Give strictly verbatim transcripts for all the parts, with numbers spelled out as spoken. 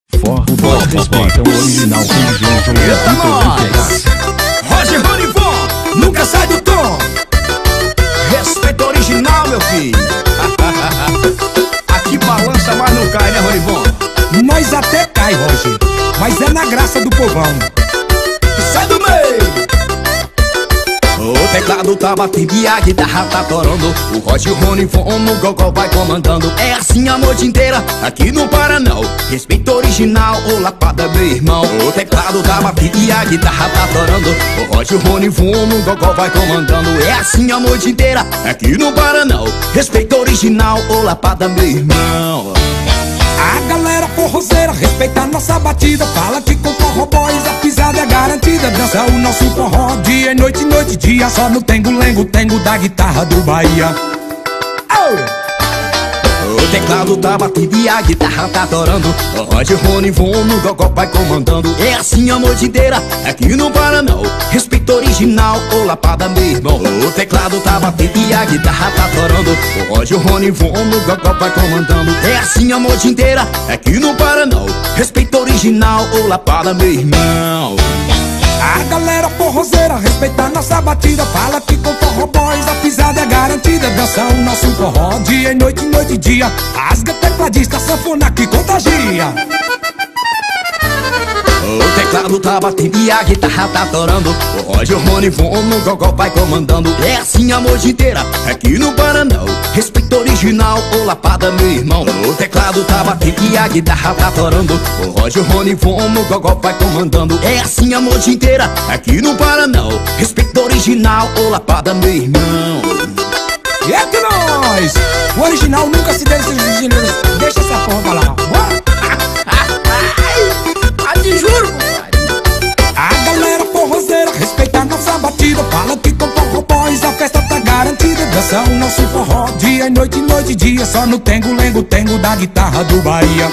Forro Boys respeita o original com o João João Eita nós! Roger Ronivon, nunca sai do tom. Respeito original, meu filho. Aqui balança, mas não cai, né, Ronivon? Nós até cai, Roger, mas é na graça do povão. Sai do meio! O teclado tá batendo e a guitarra tá torando. O Roger Ronivon no gogó vai comandando. É assim a noite inteira, aqui não para não. Respeito original, ô lapada, meu irmão. O teclado tá batendo e a guitarra tá torando. O Roger Ronivon no gogó vai comandando. É assim a noite inteira, aqui não para não. Respeito original, ô lapada, meu irmão. A galera forrozeira respeita a nossa batida. Fala que com Forró Boys a pisada é garantida. Dança o nosso forró dia e noite, noite e dia. Só no tengo-lengo, tengo da guitarra do Bahia. Oh! O teclado tá batendo e a guitarra tá torando. O Roger Ronivon no gogó vai comandando. É assim a noite inteira, aqui não para não. Respeito original, ô lapada, meu irmão. O teclado tá batendo e a guitarra tá torando. O Roger Ronivon no gogó vai comandando. É assim a noite inteira, aqui não para não. Respeito original, ô lapada, meu irmão. A galera forrozeira respeita a nossa batida. Fala que com Forró Boys a pisada é garantida. Dança o nosso forró dia e noite, noite e dia. Rasga tecladista, sanfona que contagia. O teclado tá batendo e a guitarra tá torando. O Roger Ronivon no gogó vai comandando. É assim a noite inteira, aqui não para não. Respeito original, ô lapada, meu irmão. O teclado tá batendo e a guitarra tá torando. O Roger Ronivon no gogó vai comandando. É assim a noite inteira, aqui não para não. Respeito original, ô lapada, meu irmão. E é que nós! O original nunca se deixa os engenheiros. Deixa essa porra pra lá. Te juro, compadre. A galera forrozeira respeita a nossa batida. Fala que com Forró Boys a festa tá garantida. Dança o nosso forró dia e noite, noite e dia. Só no tengo-lengo, tengo da guitarra do Bahia.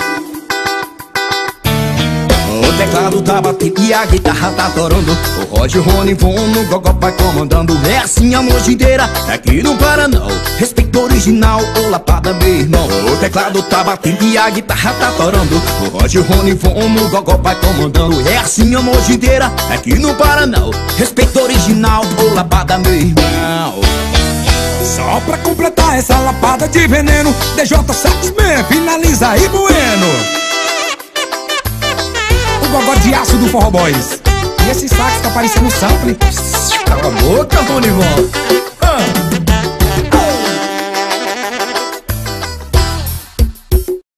O teclado tá batendo e a guitarra tá torando. O Roger Ronivon no gogó vai comandando. É assim a noite inteira, aqui não para não. Respeito original, ô lapada, meu irmão. O teclado tá batendo e a guitarra tá torando. O Roger Ronivon no gogó vai comandando. É assim a noite inteira, aqui não para não. Respeito original, ô lapada, meu irmão. Só pra completar essa lapada de veneno, D J Saxman finaliza aí, bueno. O gogó de aço do Forró Boys. E esse sax tá parecendo um sample. Cala a boca, Ronivon.